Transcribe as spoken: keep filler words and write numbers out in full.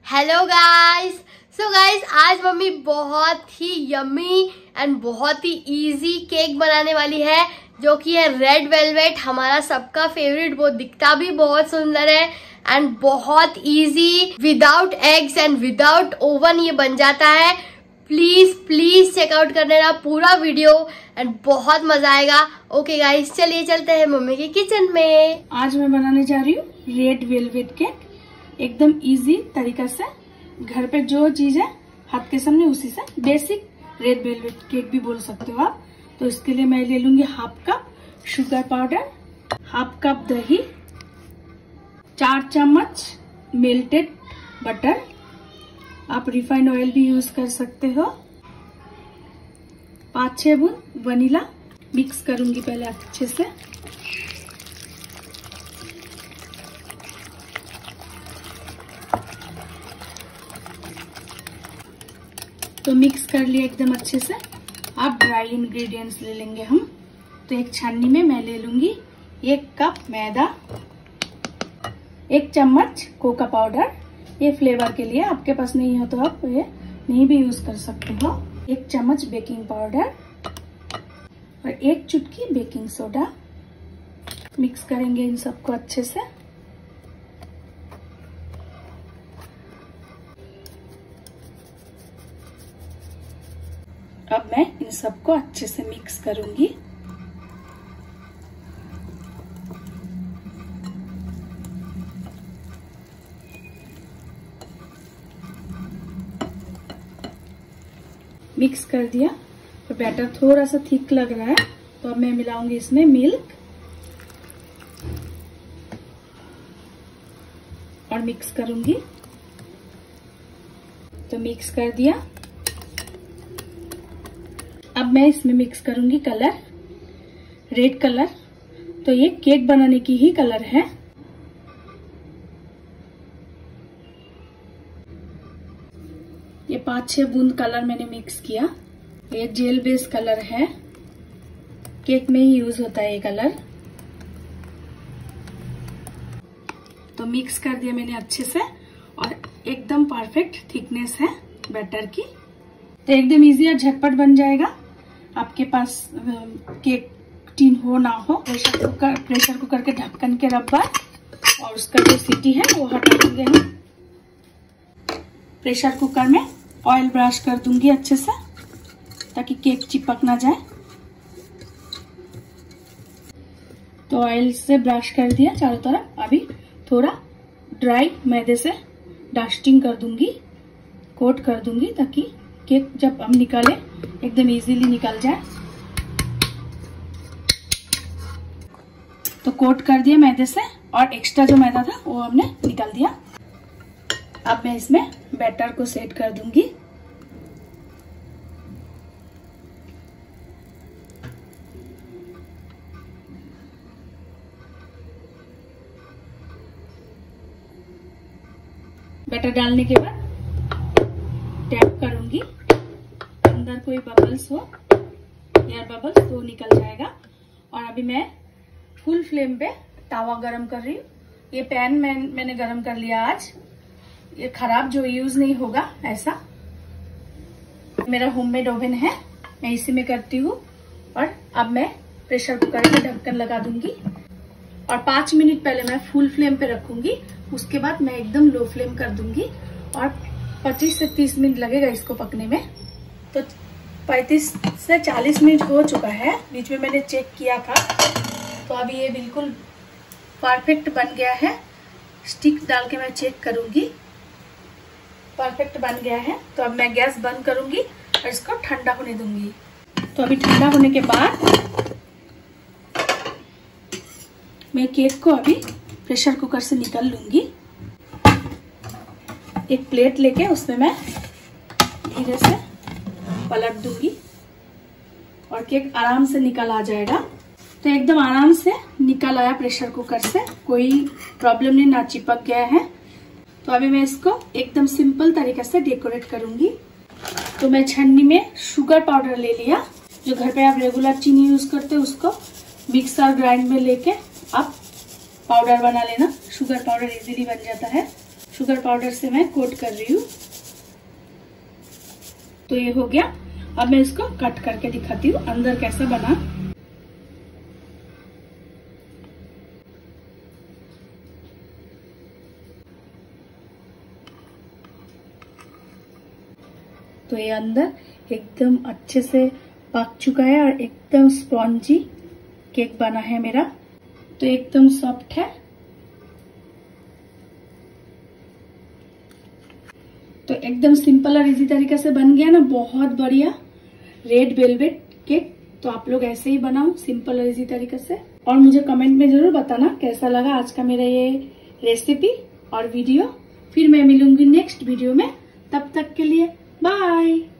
Hello guys. So guys आज mummy बहुत ही यम्मी एंड बहुत ही इजी केक बनाने वाली है जो कि है रेड वेलवेट, हमारा सबका फेवरेट। वो दिखता भी बहुत सुंदर है एंड बहुत easy, without eggs and without oven ये बन जाता है। प्लीज प्लीज चेकआउट कर लेना पूरा वीडियो एंड बहुत मजा आएगा। ओके गाइस चलिए चलते हैं मम्मी के किचन में। आज मैं बनाने जा रही हूँ रेड वेलवेट केक, एकदम इजी तरीका से। घर पे जो चीज है हाथ के सामने उसी से बेसिक रेड वेलवेट केक भी बोल सकते हो आप। तो इसके लिए मैं ले लूंगी half cup sugar powder, half cup दही, चार चम्मच मेल्टेड बटर, आप रिफाइंड ऑयल भी यूज कर सकते हो, पाँच छह बूंद वनीला। मिक्स करूंगी पहले अच्छे से। तो मिक्स कर लिया एकदम अच्छे से। अब ड्राई इंग्रेडिएंट्स ले लेंगे हम। तो एक छन्नी में मैं ले लूंगी एक कप मैदा, एक चम्मच कोका पाउडर, ये फ्लेवर के लिए, आपके पास नहीं हो तो आप ये नहीं भी यूज कर सकते हो। एक चम्मच बेकिंग पाउडर और एक चुटकी बेकिंग सोडा। मिक्स करेंगे इन सबको अच्छे से। अब मैं इन सबको अच्छे से मिक्स करूंगी। मिक्स कर दिया। तो बैटर थोड़ा सा थिक लग रहा है तो अब मैं मिलाऊंगी इसमें मिल्क और मिक्स करूंगी। तो मिक्स कर दिया। अब मैं इसमें मिक्स करूंगी कलर, रेड कलर। तो ये केक बनाने की ही कलर है। ये पांच छह बूंद कलर मैंने मिक्स किया। ये जेल बेस कलर है, केक में ही यूज होता है ये कलर। तो मिक्स कर दिया मैंने अच्छे से और एकदम परफेक्ट थिकनेस है बैटर की। तो एकदम इजी और झटपट बन जाएगा। आपके पास केक टिन हो ना हो, प्रेशर कुकर प्रेशर कुकर के ढक्कन के रबर और उसका जो सीटी है वो हटा देंगे हम। प्रेशर कुकर में ऑयल ब्रश कर दूंगी अच्छे से ताकि केक चिपक ना जाए। तो ऑयल से ब्रश कर दिया चारों तरफ। अभी थोड़ा ड्राई मैदे से डस्टिंग कर दूंगी, कोट कर दूंगी ताकि केक जब हम निकाले एकदम इजीली निकल जाए। तो कोट कर दिया मैदे से और एक्स्ट्रा जो मैदा था वो हमने निकाल दिया। अब मैं इसमें बैटर को सेट कर दूंगी। बैटर डालने के बाद टैप करूंगी, अंदर कोई बबल्स हो, एयर बबल्स, तो निकल जाएगा। और अभी मैं फुल फ्लेम पे तावा गरम कर रही हूँ। ये पैन मैं, मैंने गरम कर लिया आज, ये खराब जो यूज नहीं होगा ऐसा। मेरा होममेड ओवन है, मैं इसी में करती हूँ। और अब मैं प्रेशर कुकर का ढक्कन लगा दूंगी और पांच मिनट पहले मैं फुल फ्लेम पे रखूंगी, उसके बाद मैं एकदम लो फ्लेम कर दूंगी और पच्चीस से तीस मिनट लगेगा इसको पकने में। तो पैंतीस से चालीस मिनट हो चुका है, बीच में मैंने चेक किया था। तो अभी ये बिल्कुल परफेक्ट बन गया है। स्टिक डाल के मैं चेक करूंगी, परफेक्ट बन गया है। तो अब मैं गैस बंद करूंगी और इसको ठंडा होने दूंगी। तो अभी ठंडा होने के बाद मैं केक को अभी प्रेशर कुकर से निकाल लूंगी। एक प्लेट लेके उसमें मैं धीरे से पलट दूंगी और केक आराम से निकल आ जाएगा। तो एकदम आराम से निकल आया प्रेशर कुकर से, कोई प्रॉब्लम नहीं, ना चिपक गया है। तो अभी मैं इसको एकदम सिंपल तरीके से डेकोरेट करूंगी। तो मैं छन्नी में शुगर पाउडर ले लिया, जो घर पे आप रेगुलर चीनी यूज करते हो उसको मिक्सर ग्राइंड में लेके आप पाउडर बना लेना। शुगर पाउडर इजीली बन जाता है। शुगर पाउडर से मैं कोट कर रही हूँ। तो ये हो गया। अब मैं इसको कट करके दिखाती हूँ अंदर कैसा बना। तो ये अंदर एकदम अच्छे से पक चुका है और एकदम स्पॉन्जी केक बना है मेरा। तो एकदम सॉफ्ट है। तो एकदम सिंपल और इजी तरीके से बन गया ना, बहुत बढ़िया रेड वेलवेट केक। तो आप लोग ऐसे ही बनाओ सिंपल और इजी तरीके से, और मुझे कमेंट में जरूर बताना कैसा लगा आज का मेरा ये रेसिपी और वीडियो। फिर मैं मिलूंगी नेक्स्ट वीडियो में, तब तक के लिए बाय।